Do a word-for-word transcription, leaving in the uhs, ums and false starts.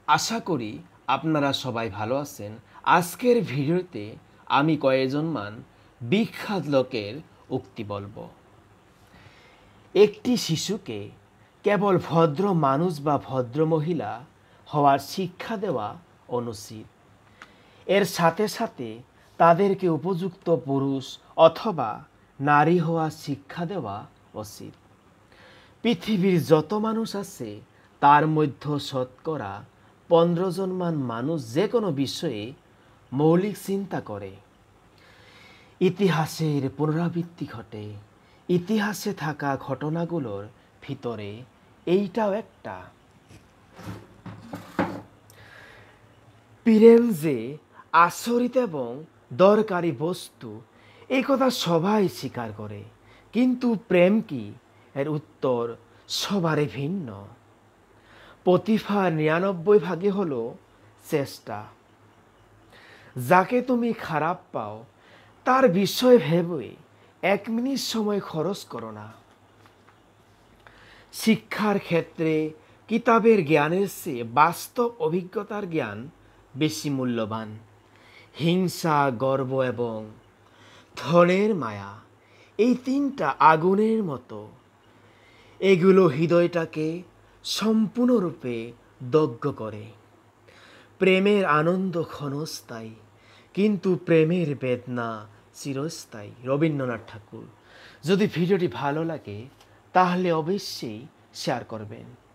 আশা করি আপনারা সবাই ভালো আছেন। আজকের ভিডিওতে আমি কয়েকজন মান বিখ্যাত লোকের উক্তি বলবো। একটি শিশুকে কেবল ভদ্র মানুষ বা ভদ্র মহিলা হওয়ার শিক্ষা দেওয়া অনুচিত। এর সাথে সাথে তাদেরকে উপযুক্ত পুরুষ অথবা নারী হওয়ার শিক্ষা দেওয়া উচিত। পৃথিবীর যত মানুষ আছে তার মধ্যে শতকরা পনেরো জন মান মানুষ যে কোনো বিষয়ে মৌলিক চিন্তা করে। ইতিহাসের পুনরাবৃত্তি ঘটে। ইতিহাসে থাকা ঘটনাগুলোর ভিতরে এইটাও একটা। প্রেম যে আচরিত এবং দরকারি বস্তু এই কথা সবাই স্বীকার করে, কিন্তু প্রেম কি? এর উত্তর সবারই ভিন্ন। প্রতিভা নিরানব্বই ভাগে হলো চেষ্টা। যাকে তুমি খারাপ পাও তার বিষয় ভেবে এক মিনিট সময় খরচ করো না। শিক্ষার ক্ষেত্রে কিতাবের জ্ঞানের চেয়ে বাস্তব অভিজ্ঞতার জ্ঞান বেশি মূল্যবান। হিংসা, গর্ব এবং ধনের মায়া এই তিনটা আগুনের মতো। এগুলো হৃদয়টাকে সম্পূর্ণরূপে দগ্ধ করে। প্রেমের আনন্দ ক্ষণস্থায়ী, কিন্তু প্রেমের বেদনা চিরস্থায়ী। রবীন্দ্রনাথ ঠাকুর। যদি ভিডিওটি ভালো লাগে তাহলে অবশ্যই শেয়ার করবেন।